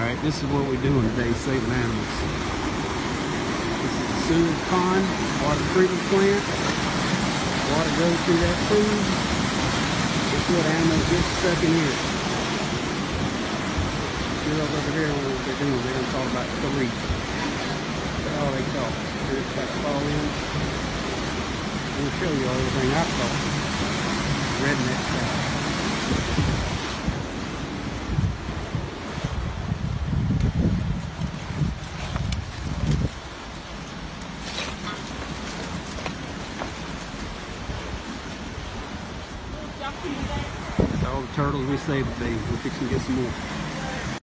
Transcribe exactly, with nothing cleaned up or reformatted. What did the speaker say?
Alright, this is what we're doing today, saving animals. This is a sewage pond, water treatment plant. Water goes through that food. This is what animals get stuck in here. Girls over here don't know what they're doing. They're going to talk about three. That's all they talk. They're just about to fall in. I'm going to show you everything I caught. Redneck style. That's all the turtles we saved today. We're fixing to get some more.